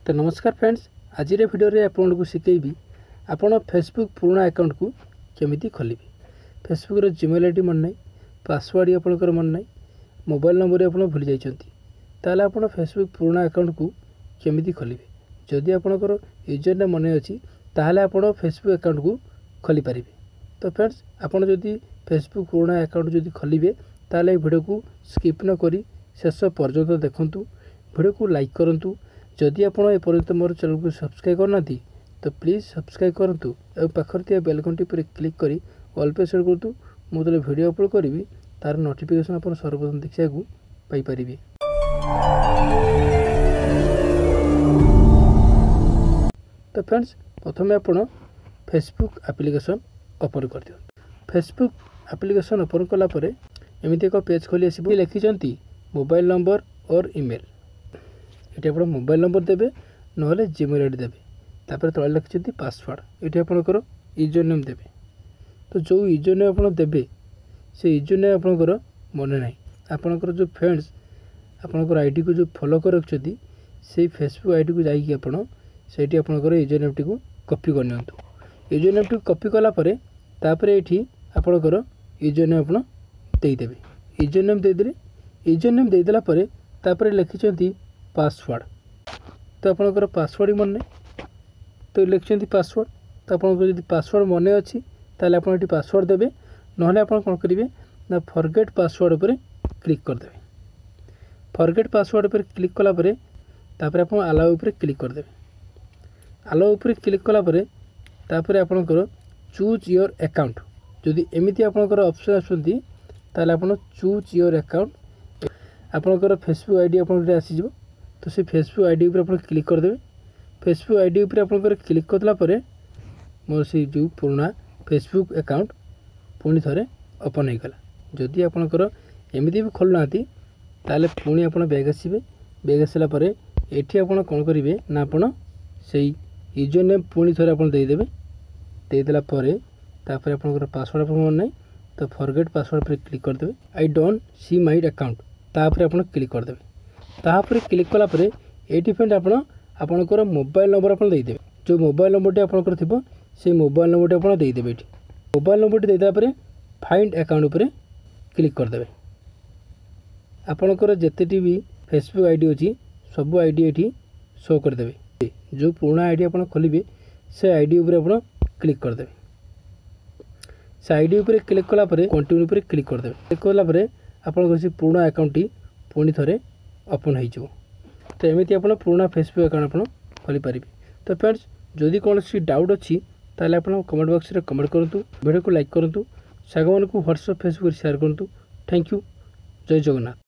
तो नमस्कार फ्रेंड्स, आज वीडियो रे आपन को शिखेबी आपन फेसबुक पुराना अकाउंट को केमिति खोलिबे। फेसबुक रो जीमेल आईडी मन नहीं, पासवर्ड आपनकर मन नहीं, मोबाइल नंबर आपन भूली जाइछंती, ताले आपन फेसबुक पुराना अकाउंट को केमिति खोलिबे। जदि आपनकर यूजर नेम मन अछि ताले आपन फेसबुक अकाउंट को खोली पारिबे। तो फ्रेंड्स, आपन जदि फेसबुक पुराना अकाउंट जदि खोलिबे ताले वीडियो को स्किप न करी शेष पर्यंत देखंतु, वीडियो को लाइक करंतु। जदि आप एपर्यंत मोर चैनल को सब्सक्राइब करना तो प्लीज सब्सक्राइब करंतु और पाखर थिया बेल घंटी पर क्लिक करी ऑल पे सेट करतु। मु जले वीडियो अपलोड करी तार नोटिफिकेशन आप सर्वप्रथम देखा पाई परिबे। तो फ्रेंड्स, प्रथम आप फेसबुक एप्लिकेशन ओपन कर दियो। फेसबुक एप्लिकेशन ओपन कला परे एमिति एक पेज खोली आसीबो। लिखिचंती मोबाइल नंबर और ईमेल। ये आप मोबाइल नंबर देवे ना जीमेल आईडी देवे। तापर तले लिखिं पासवर्ड, ये आपंकर यूजर नेम देवे। तो जो यूजर नेम आप देवे से यूजर नेम आपंकर मन ना, आपंकर जो फ्रेंड्स आपंकर आईडी को जो फॉलो कर रखिंट से फेसबुक आईडी को जाकि आपठी आपंकर यूजर नेम टी कॉपी कर नियंतु। यूजर नेम टी कॉपी कलापर ये आपंकर यूजर नेम आप देदेवे। यूजर नेम देदेले, यूजर नेम देदेला लिखिं पासवर्ड। तो आपंकर पासवर्ड मन नहीं, तो लिखिं पासवर्ड। तो आपको जब पासवर्ड मन अच्छी ताले आप पासवर्ड देवे, ना आप कौन करेंगे ना फॉरगेट पासवर्ड पर क्लिक करदे। फॉरगेट पासवर्ड पर क्लिक कलापर आप अलाउ पर क्लिक करदे। अलाउ पर क्लिक कलापर आपंकर चूज योर अकाउंट। जदि एमती आपंकर ऑप्शन आसती ताले आप चूज योर अकाउंट। आपंकर फेसबुक आईडी आप आसीज, तो से फेसबुक आईडी पर आप क्लिक करदे। फेसबुक आईडी पर आप क्लिक करला परे मोर से जो पुराना फेसबुक अकाउंट पुणी थे ओपन हो गला। जदि आपंकर एमती भी खोलुना ताले पुणी आप बैग आसबे। बैग आसला परे एठी आप कौन करेंगे ना आप से यूजर नेम पुणी थे आप देदेवे। देदेला परे तापर आपंकर पासवर्ड आप मन नहीं, तो फॉरगेट पासवर्ड पर क्लिक करदे। I don't see my account तापर आप क्लिक करदे। तापर क्लिक कलापर ये फ्रेंड आपणकर मोबाइल नंबर आप देदेवे। जो मोबाइल नंबर आपंकर थी से मोबाइल नंबर आप देदेवे। ये मोबाइल नंबर देदेला फाइंड अकाउंट पर क्लिक करदे। आपणकर जिते भी फेसबुक आईडी अच्छी सब आईडी ये शो करदे। जो पुराना आईडी आप खोलिए से आईडी उपर आप क्लिक करदे। से आईडी उपर क्लिक कलापर कंटिन्यू पर क्लिक करदे। क्लिक कलापर आपंकर से पुराना अकाउंट पुणी थे ओपन हो। तो एमती आप पुराना फेसबुक अकाउंट आप खोली पारे। तो फ्रेंड्स, जदि कौन सी डाउट अच्छी ताले आप कमेंट बॉक्स में कमेंट करूँ, वीडियो को लाइक करूँ, साग मान व्हाट्सएप फेसबुक शेयर करूँ। Thank you. जय जगन्नाथ।